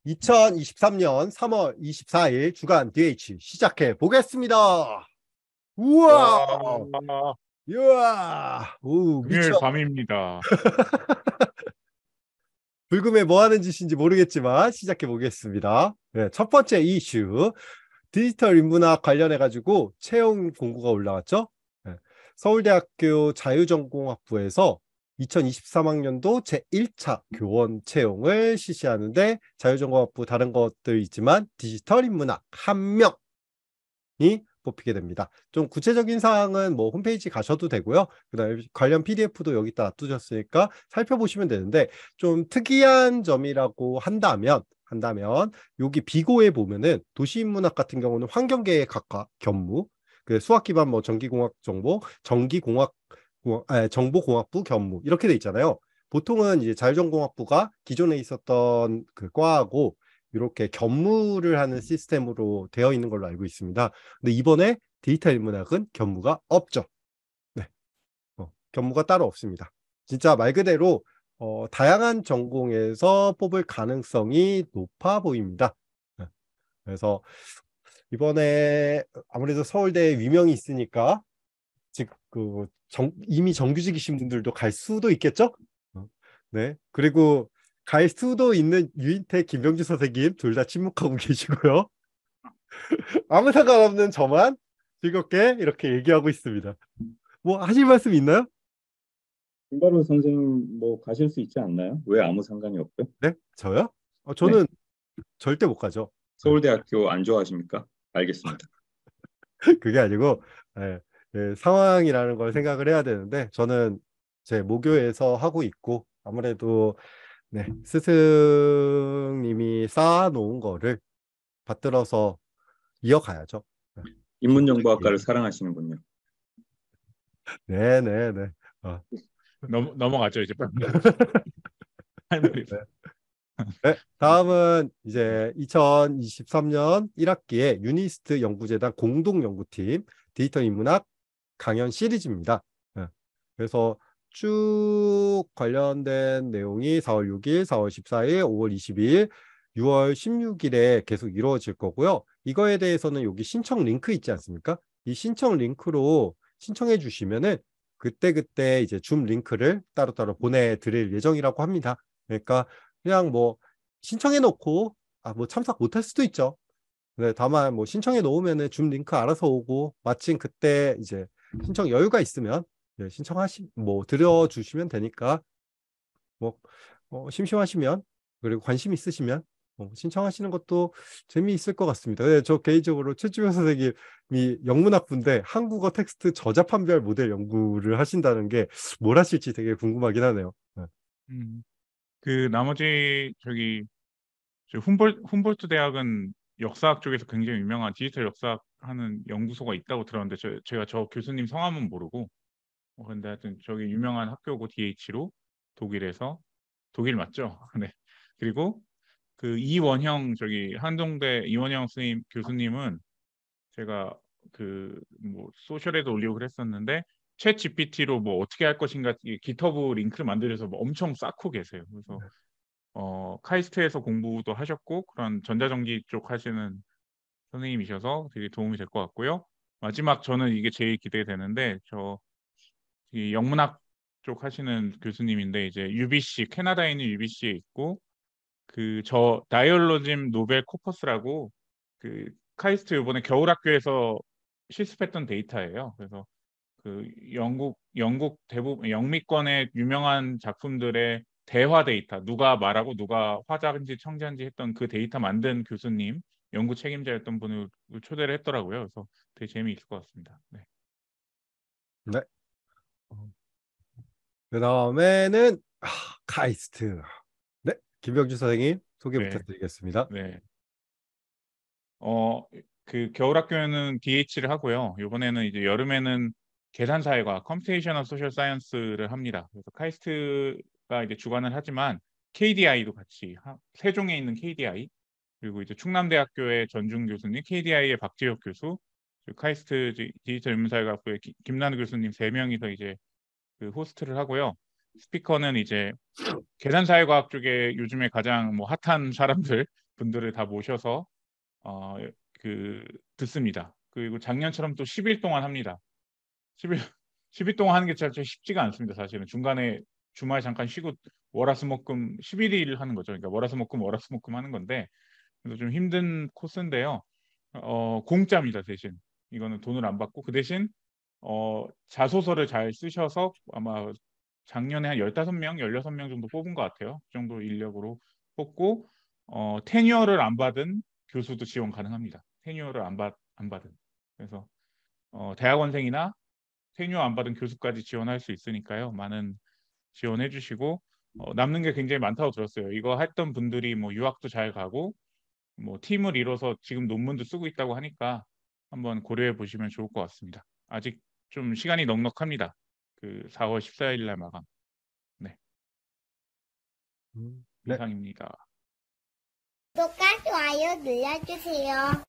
2023년 3월 24일 주간 DH 시작해 보겠습니다. 우와! 와, 우와! 오, 금요일 미쳐. 밤입니다. 불금에 뭐 하는 짓인지 모르겠지만 시작해 보겠습니다. 네, 첫 번째 이슈. 디지털 인문학 관련해가지고 채용 공고가 올라왔죠. 네, 서울대학교 자유전공학부에서 2023학년도 제1차 교원 채용을 실시하는데 자유전공학부 다른 것들 있지만 디지털 인문학 한 명이 뽑히게 됩니다. 좀 구체적인 사항은 뭐 홈페이지 가셔도 되고요. 그다음에 관련 PDF도 여기다 놔두셨으니까 살펴보시면 되는데 좀 특이한 점이라고 한다면 여기 비고에 보면은 도시인문학 같은 경우는 환경계에 각각 겸무, 그 수학 기반 뭐 전기공학 정보, 정보공학부 겸무 이렇게 돼 있잖아요. 보통은 이제 자율전공학부가 기존에 있었던 그 과하고 이렇게 겸무를 하는 시스템으로 되어 있는 걸로 알고 있습니다. 근데 이번에 디지털 인문학은 겸무가 없죠. 네, 겸무가 따로 없습니다. 진짜 말 그대로 다양한 전공에서 뽑을 가능성이 높아 보입니다. 네, 그래서 이번에 아무래도 서울대에 위명이 있으니까 즉 이미 정규직이신 분들도 갈 수도 있겠죠? 네. 그리고 갈 수도 있는 유인태, 김병주 선생님 둘 다 침묵하고 계시고요. 아무 상관없는 저만 즐겁게 이렇게 얘기하고 있습니다. 뭐 하실 말씀 있나요? 김바로 선생님 뭐 가실 수 있지 않나요? 왜 아무 상관이 없죠? 네? 저요? 네. 저는 절대 못 가죠. 서울대학교 안 좋아하십니까? 알겠습니다. 그게 아니고 상황이라는 걸 생각을 해야 되는데 저는 제 모교에서 하고 있고 아무래도 스승님이 쌓아놓은 거를 받들어서 이어가야죠. 인문정보학과를 사랑하시는군요. 네네네. 넘어가죠 이제. 할 말이 없어요. 네, 다음은 이제 2023년 1학기에 유니스트 연구재단 공동연구팀 디지털 인문학 강연 시리즈입니다. 네, 그래서 쭉 관련된 내용이 4월 6일, 4월 14일, 5월 22일, 6월 16일에 계속 이루어질 거고요. 이거에 대해서는 여기 신청 링크 있지 않습니까? 이 신청 링크로 신청해 주시면은 그때그때 이제 줌 링크를 따로따로 보내드릴 예정이라고 합니다. 그러니까 그냥 뭐 신청해 놓고 뭐 참석 못할 수도 있죠. 네, 다만 뭐 신청해 놓으면은 줌 링크 알아서 오고 마침 그때 이제 신청 여유가 있으면 뭐 들어주시면 되니까 뭐 심심하시면 그리고 관심 있으시면 신청하시는 것도 재미있을 것 같습니다. 네, 저 개인적으로 최주영 선생님이 영문학부인데 한국어 텍스트 저자 판별 모델 연구를 하신다는 게 뭘 하실지 되게 궁금하긴 하네요. 네. 그 나머지 저 훔볼트 대학은 역사학 쪽에서 굉장히 유명한 디지털 역사학 하는 연구소가 있다고 들었는데 제가 저 교수님 성함은 모르고 근데 하여튼 저기 유명한 학교고 DH로 독일 맞죠? 네. 그리고 그 이원형 한동대 이원형 교수님은 제가 그 뭐 소셜에도 올리고 그랬었는데 챗 GPT로 뭐 어떻게 할 것인가 기터브 링크를 만들어서 뭐 엄청 쌓고 계세요. 그래서 카이스트에서 공부도 하셨고 그런 전자전기 쪽 하시는 선생님이셔서 되게 도움이 될 것 같고요. 마지막 저는 이게 제일 기대되는데 이 영문학 쪽 하시는 교수님인데 이제 UBC 캐나다에 있는 UBC에 있고 저 다이얼로짐 노벨 코퍼스라고 그 카이스트 이번에 겨울학교에서 실습했던 데이터예요. 그래서 그 영국 대부분 영미권의 유명한 작품들의 대화 데이터, 누가 말하고 누가 화자인지 청자인지 했던 그 데이터 만든 교수님, 연구 책임자였던 분을 초대를 했더라고요. 그래서 되게 재미있을 것 같습니다. 네. 네. 그 다음에는 카이스트. 네, 김병주 선생님 소개 네. 부탁드리겠습니다. 네. 그 겨울학교에는 DH를 하고요. 이번에는 이제 여름에는 계산사회과 컴퓨테이셔널 소셜 사이언스를 합니다. 그래서 카이스트가 이제 주관을 하지만 KDI도 같이 세종에 있는 KDI 그리고 이제 충남대학교의 전중 교수님, KDI의 박지혁 교수, 카이스트 디지털 인문사회과학부의 김난우 교수님 3명이서 이제 그 호스트를 하고요. 스피커는 이제 계산사회과학 쪽에 요즘에 가장 뭐 핫한 사람들 분들을 다 모셔서 듣습니다. 그리고 작년처럼 또 10일 동안 합니다. 10일 동안 하는 게 진짜 쉽지가 않습니다. 사실은 중간에 주말 잠깐 쉬고 월화수목금 11일 하는 거죠. 그러니까 월화수목금 하는 건데 그래서 좀 힘든 코스인데요. 공짜입니다. 대신 이거는 돈을 안 받고 그 대신 자소서를 잘 쓰셔서 아마 작년에 한 15명, 16명 정도 뽑은 것 같아요. 그 정도 인력으로 뽑고 테뉴어를 안 받은 교수도 지원 가능합니다. 테뉴어를 안 받은. 그래서 대학원생이나 테뉴어 안 받은 교수까지 지원할 수 있으니까요. 많은 지원해 주시고 남는 게 굉장히 많다고 들었어요. 이거 했던 분들이 뭐 유학도 잘 가고 뭐 팀을 이뤄서 지금 논문도 쓰고 있다고 하니까 한번 고려해 보시면 좋을 것 같습니다. 아직 좀 시간이 넉넉합니다. 그 4월 14일 날 마감. 네, 네. 이상입니다. 구독과 좋아요 눌러주세요.